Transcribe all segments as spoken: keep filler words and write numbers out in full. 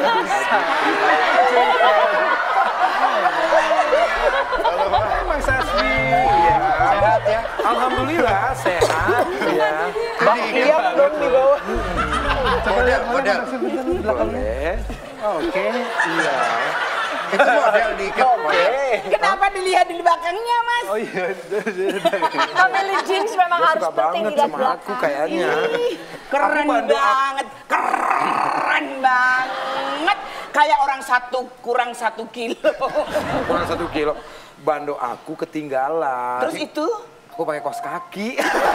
Mas Asli, ya. Sehat ya? Alhamdulillah sehat. Ya. Bakiak dong di bawah. Model, model. Boleh. Oke, iya. Itu model diikat. Oke. Kenapa dilihat di belakangnya, Mas? Oh iya. Family jeans memang Dia harus suka penting banget dilihat sama belakang. aku kayaknya. Ih, keren Aku bantu aku. banget, keren banget. Kayak orang satu kurang satu kilo. Kurang satu kilo. Bando aku ketinggalan. Terus itu? Aku pakai kaos kaki.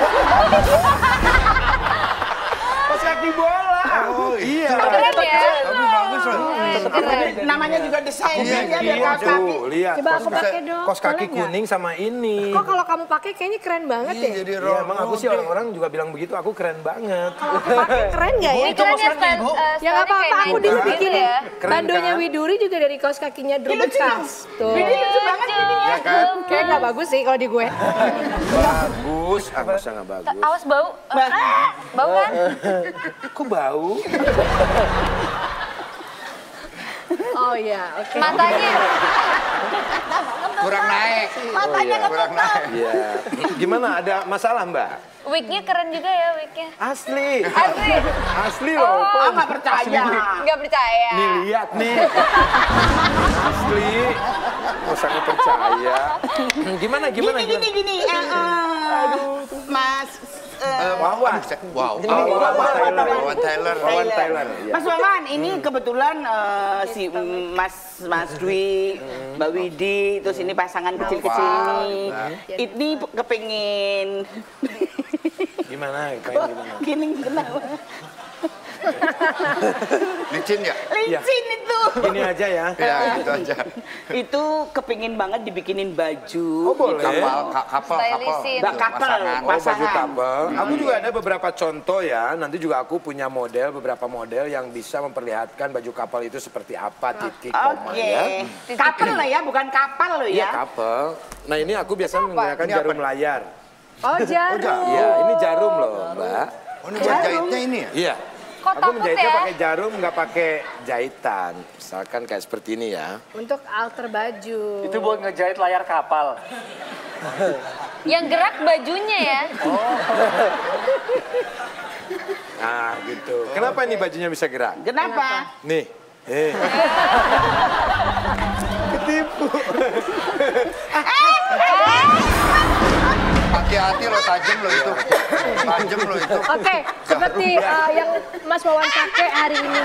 Kaos kaki bola. Oh iya. Keren ya? Tapi bagus loh. Namanya juga desain Iya, dia iya, dia kaos kaki. Tuh, lihat. Coba Kaos aku kaki- pakai dong. Kaos kaki Boleh nggak? kuning sama ini. Kok kalau kamu pakai kayaknya keren banget Iya, ya? jadi Iya, role emang aku sih model. orang-orang juga bilang begitu, aku keren banget. Kalau aku pakai keren nggak ya? Ini keren ya style, uh, Ya nggak apa-apa, aku dulu gitu bikin ya. Keren, bandonya kan? Widuri juga dari kaos kakinya Drew bekas. Tuh. Lucu banget ini. Ya kan? Kayak nggak bagus sih kalau di gue. Bagus, ah masa nggak bagus. Awas bau. Ah, bau kan? Kok bau? Oh iya, oke. Matanya. Kurang naik. Matanya iya. Kurang naik. Iya. Gimana, ada masalah Mbak? Wignya keren juga ya wignya. Asli. Asli. Asli loh. Oh, nggak percaya. Nggak percaya. Nih lihat nih. Asli. Masa nggak percaya? Gimana, gimana, Gini, gini, gimana? gini. eh, eh, Mas, eh, Wawan. Wow. Ini Wawan Taylor. Wawan Taylor. Wawan Taylor. ya. Mas Wawan, ini kebetulan eh, si mm, Mas Mas Dwi, Mbak Widi, terus ini pasangan kecil-kecil ini. Ini kepengin Gimana? Pengen gimana? gini kenapa? Licin ya? Licin itu. Gini aja ya. Ya, gitu aja. Itu kepengin banget dibikinin baju. Oh boleh. Kapal, ka- kapal, kapal. Stylishin. Mbak Kapel. Pasangan. Oh baju Pasangan. couple. Aku juga ada beberapa contoh ya. Nanti juga aku punya model, beberapa model yang bisa memperlihatkan baju kapal itu seperti apa, titik, koma Oke. ya. Kapel lah ya, bukan kapal loh Iya ya. couple. Nah ini aku biasa menggunakan Ini apa jarum nih? layar. Oh jarum. Iya ini jarum loh Mbak. Oh, ini buat jahitnya ini ya? Iya. Kok Aku takut menjahitnya ya? pakai jarum, nggak pakai jahitan. Misalkan kayak seperti ini ya. Untuk alter baju. Itu buat ngejahit layar kapal. Yang gerak bajunya ya. Nah gitu. Kenapa ini bajunya bisa gerak? Kenapa? Nih. Eh. Ketipu. Hati-hati lo, tajam lo itu. Tajam lo itu. Oke, seperti uh, yang Mas Wawan pakai hari ini.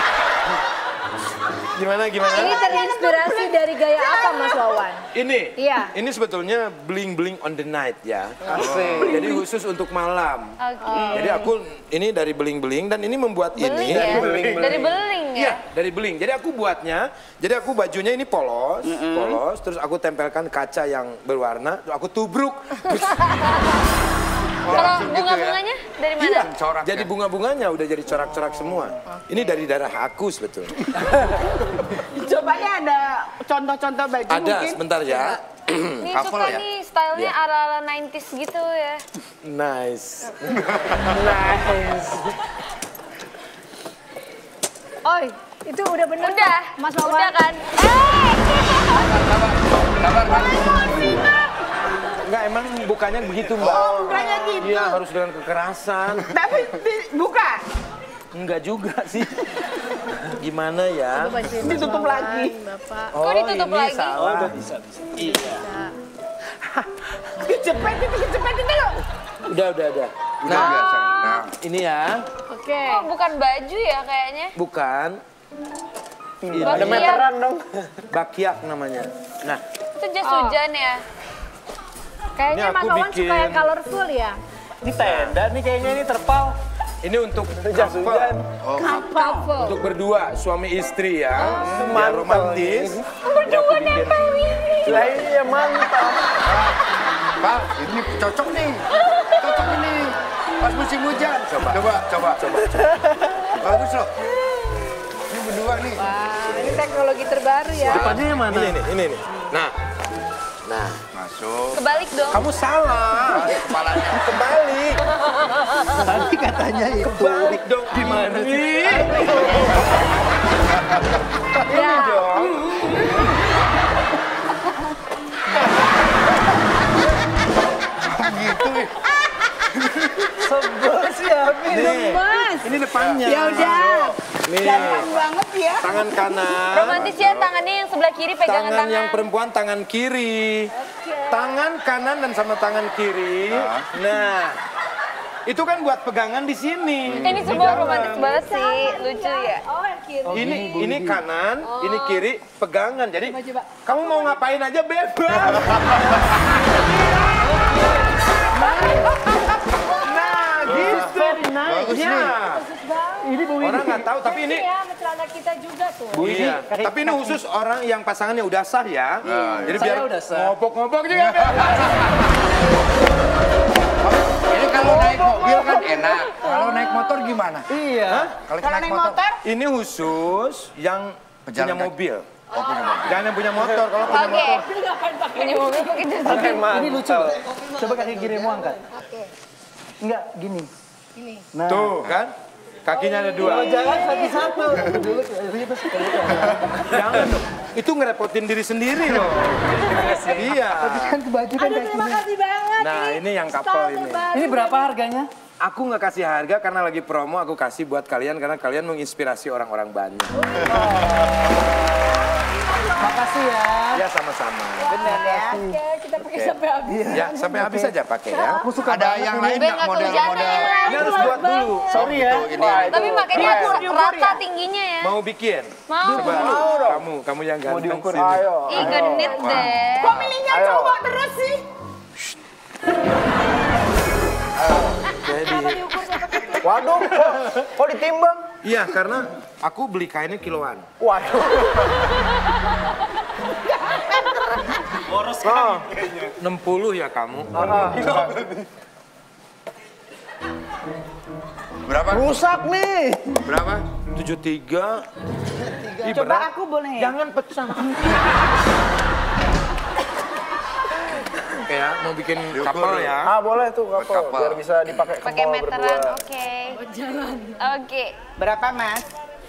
Gimana, gimana? Ini terinspirasi dari gaya apa Mas Wawan? Ini? Iya. Ini sebetulnya bling-bling on the night ya. Jadi khusus untuk malam. Oke. Jadi aku ini dari beling-beling dan ini membuat Beling ini. ya. Beling-beling. Dari beling ya. Iya, dari beling. Jadi aku buatnya, jadi aku bajunya ini polos, polos, terus aku tempelkan kaca yang berwarna, terus aku tubruk. Kalau bunga-bunganya dari mana? Iya, Corak jadi ya? bunga-bunganya udah jadi corak-corak semua. Ini dari darah aku sebetulnya. Coba ya ada contoh-contoh baju Ada, mungkin. sebentar ya. Nih Couple suka ya? nih stylenya Iya. ala-ala sembilan puluhan gitu ya. Nice. Nice. Oi, itu udah bener. Udah, Mas Wawan. udah kan? Sabar, kan? Enggak, emang bukanya begitu, Mbak. Oh, bukannya gitu. Iya, harus dengan kekerasan. Tapi di- buka. Enggak juga sih. Gimana ya? Coba bantuin Mas Ditutup Wawan, lagi. Bapak. Kok ditutup ini lagi? salah. Kecepet itu, kecepet itu. Udah, udah, udah. Udah Nah, biasa. Nah, ini ya, Oke. Oh, bukan baju ya kayaknya. bukan. Ini Ada Meteran dong. bakiak namanya. Nah, Itu jas hujan ya. Kayaknya Ini aku Mas Wawan bikin- suka yang colorful ya. Ini tenda nih kayaknya ini terpal. ini untuk Jas couple. hujan. Couple. Untuk berdua, suami istri ya. Biar Mantap romantis. ini. Berdua nempel ini. Lah ini ya mantap. Pak, ini cocok nih. Cocok ini. Pas musim hujan. Coba, coba, coba. coba. Bagus loh. Ini berdua nih. Wah, ini teknologi terbaru ya. Depannya yang mana? Ini nih, ini nih. Nah, nah. Masuk. Kebalik dong. Kamu salah. Balik kepalanya. Kebalik. Tadi katanya itu. Kebalik dong. Gimana sih? ya. Tangan kanan. Romantis ya, tangannya yang sebelah kiri pegangan Tangan tangan. yang perempuan tangan kiri. Tangan kanan dan sama tangan kiri. Nah, itu kan buat pegangan di sini. Ini sebuah romantis banget sih, lucu ya. Oh, yang kiri. Ini ini kanan, ini kiri, pegangan. Jadi kamu mau ngapain aja bebas. Nah, gitu. Bagus Ya. nih. Ini Bu Orang nggak tahu, tapi ini Ya, sama celana kita juga tuh. iya. Tapi ini khusus orang yang pasangannya udah sah ya. Jadi Saya biar udah sah. ngobok-ngobok juga. Ini kalau naik mobil kan enak. Kalau naik motor gimana? Iya. Kalau Kalau naik motor, Ini khusus yang punya Pejalan kaki. mobil. Oh, punya mobil. Jangan yang punya motor. Kalau punya Oke. motor, Punya mobil pakai jas Oke, hujan. ini lucu. Coba kaki kirimu angkat. Enggak, gini. Nah. tuh kan, kakinya ada dua. Jangan satu-satu. Dulu ribet sekali. Jangan dong. Itu ngerepotin diri sendiri loh. Iya. Kan ke baju kan Aduh, terima kakinya. kasih banget. Nah, ini yang couple style ini. terbaru. Ini berapa harganya? Aku nggak kasih harga karena lagi promo, aku kasih buat kalian karena kalian menginspirasi orang-orang banyak. Makasih ya. Ya sama-sama. benar ya. Oke, kita pakai sampai habis. Ya sampai habis aja pakai ya. Aku suka Ada banget yang ini. lain Biar nggak nggak model-model? kehujanan. Ini harus buat dulu. Sorry ya. Tuh, ini. Tapi makanya Mau diukur rata ya? tingginya ya. Mau bikin? Mau. Coba kamu, kamu yang ganteng diukur, sini. ayo. Ih, genit deh. Kok milihnya cowok terus sih? Jadi, Waduh, kok ditimbang? iya karena aku beli kainnya kiloan. Waduh. Boros kan enam puluh ya kamu. Berapa? Rusak nih. Berapa? tujuh puluh tiga. Ih, Coba berat. aku boleh ya? Jangan pecah. Oke ya, mau bikin kapal ya. Ah, boleh tuh kapal. Kapal. Biar bisa dipakai ke Pakai mall meteran, berdua. oke. Oke. Berapa mas?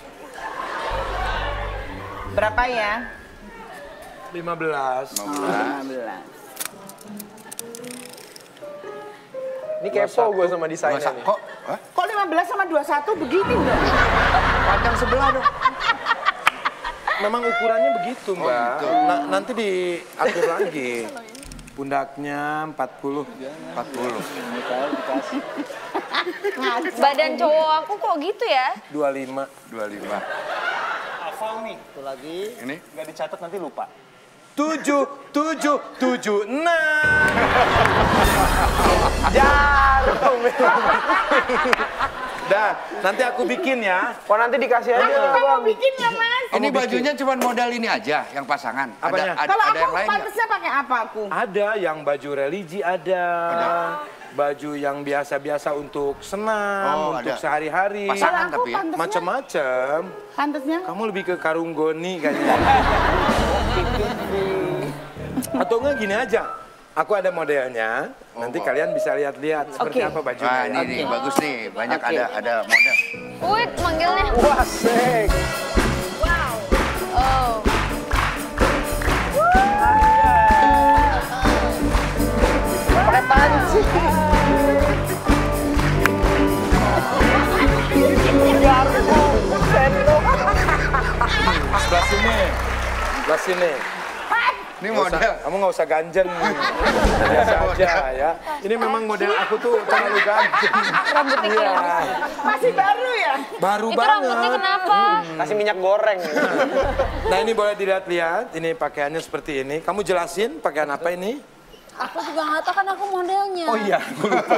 Berapa ya? lima belas. lima belas. Ini kepo gue sama desainnya nih. Kok? Hah? Kok lima belas sama dua puluh satu begini dong? Panjang sebelah dong. Memang ukurannya begitu, Mbak. gitu. Na- nanti diatur lagi. Pundaknya empat puluh. empat puluh. Badan cowok aku kok gitu ya? dua puluh lima. dua puluh lima. Hafal nih. Tuh lagi. Ini? Nggak dicatat nanti lupa. tujuh, tujuh, tujuh, enam. Jarum. Dah, nanti aku bikin ya. Kok nanti dikasih aja, Bang. Bikin ya mas? Ini bajunya cuma model ini aja yang pasangan. Apanya? Ada, ada, Kalau ada aku yang lain nggak? pantasnya pakai apa aku? Ada yang baju religi ada. Baju yang biasa-biasa untuk senam, Oh, untuk ada. sehari-hari. Pasangan Kalau aku tapi ya? pantasnya, Macam-macam. pantasnya Kamu lebih ke karung goni kayaknya. Atau enggak gini aja. Aku ada modelnya, nanti Oh, kalian bisa lihat-lihat seperti Oke. apa bajunya. Wah, ini ya. nih, bagus nih. Banyak Oke. ada ada model. Wait, manggilnya. Wah, sek. Oh. Pakai panci. Garpu, sendok. Sebelah sini. Sebelah sini. Ini Nggak usah- model. kamu nggak usah ganjen. Biasa aja ya. Ini memang model aku tuh terlalu ganjen. Rambutnya Iya. masih baru ya? Baru Itu rambutnya banget. kenapa? Kasih minyak goreng. Nah ini boleh dilihat-lihat. Ini pakaiannya seperti ini. Kamu jelasin pakaian apa ini? Aku juga nggak tahu kan aku modelnya. Oh iya, aku lupa.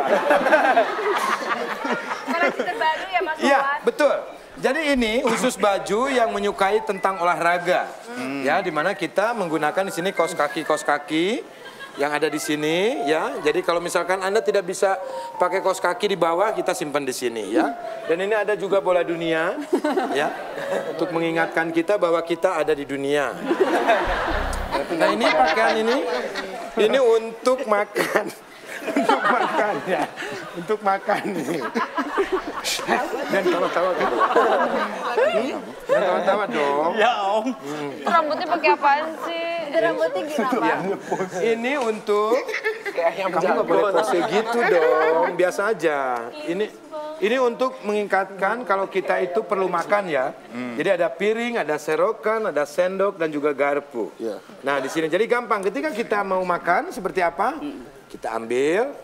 Koleksi terbaru ya Mas Iya, Wawan? betul. Jadi ini khusus baju yang menyukai tentang olahraga. Ya, di mana kita menggunakan di sini kaos kaki kaos kaki yang ada di sini ya. Jadi kalau misalkan Anda tidak bisa pakai kaos kaki di bawah, kita simpan di sini ya. Dan ini ada juga bola dunia ya. Untuk mengingatkan kita bahwa kita ada di dunia. Nah, ini pakaian ini ini untuk makan. Untuk makan ya. Untuk makan nih. Dan tawa-tawa gitu. Dan tawa-tawa dong. Ya om. Itu rambutnya pakai apaan sih? Itu rambutnya gimana? Ini untuk Kayak yang kamu nggak boleh pose gitu dong. Biasa aja. Ini Ini untuk mengingatkan kalau kita itu perlu makan ya. Hmm. Jadi ada piring, ada serokan, ada sendok dan juga garpu. Yeah. Nah di sini jadi gampang. Ketika kita mau makan seperti apa? Kita ambil.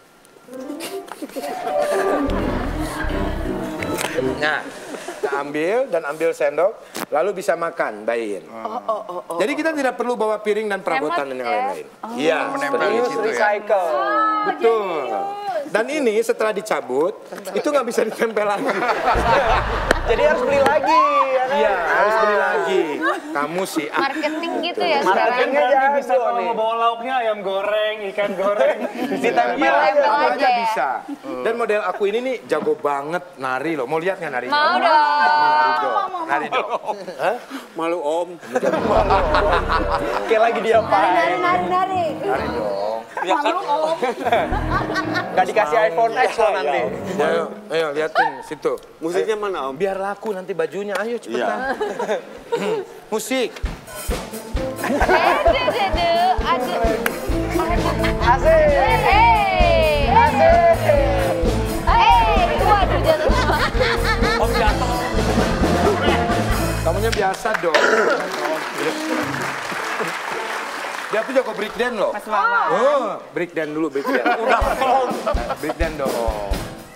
Nah, kita ambil dan ambil sendok, lalu bisa makan, bayin. Oh, oh, oh, oh. Jadi kita tidak perlu bawa piring dan perabotan dan yang lain-lain. Iya, oh, menempel di situ ya. Recycle. Oh, betul. Dan ini setelah dicabut, itu nggak bisa ditempel lagi. Jadi harus beli lagi. Iya, harus beli lagi. Kamu sih. Ah. Marketing gitu ya sekarang. Marketingnya Berarti jago bisa kalau nih. mau bawa lauknya ayam goreng, ikan goreng. Ditempel Iya, Tempel apa aja aja ya. bisa. Dan model aku ini nih jago banget nari loh. Mau lihat nggak narinya? Mau dong. Nari dong. Nari dong. Hah? Malu om. Kayak lagi diapain. Nari, nari, nari. Nari dong. Malu om. Gak dikasih iPhone X loh nanti. Ayo, ayo liatin situ. Musiknya mana om? Biar laku nanti bajunya. Ayo cepetan. Musik. Aduh, aduh, aduh. Asik. Hei. Asik. Hei, waduh jatuh. Om jatuh. Kamunya biasa dong. Dia tuh jago break dance loh. Mas Wawan. Oh, break dance dulu, break dance. Udah, break dance dong.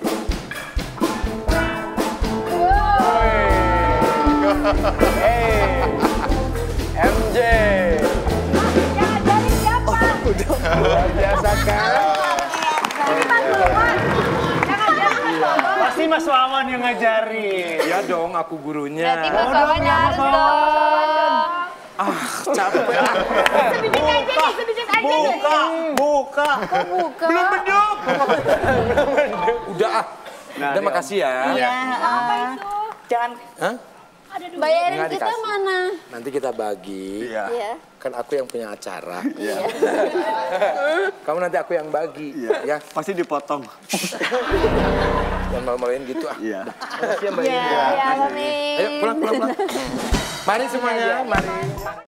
Hey. M J. Yang ajarin siapa? Luar biasa kan? Ini Mas Wawan. Yang ajarin Mas Wawan. Pasti Mas Wawan yang ngajarin. Iya dong, aku gurunya. Berarti Mas Wawan harus dong. Ah, capek. Sedikit aja nih, sedikit aja nih. Buka, buka. Buka. Belum beduk. Udah ah. Udah makasih ya. Iya. uh, Jangan. Hah? Bayarin Nggak kita dikasih. mana? Nanti kita bagi. Iya. Iya. Kan aku yang punya acara. Iya. Kamu nanti aku yang bagi. Iya. Ya. Pasti dipotong. Jangan malu-maluin gitu ah. Iya. Makasih ya Mbak Indra. Ya, Mami. Ayo pulang, pulang, pulang. Mari semuanya, mari.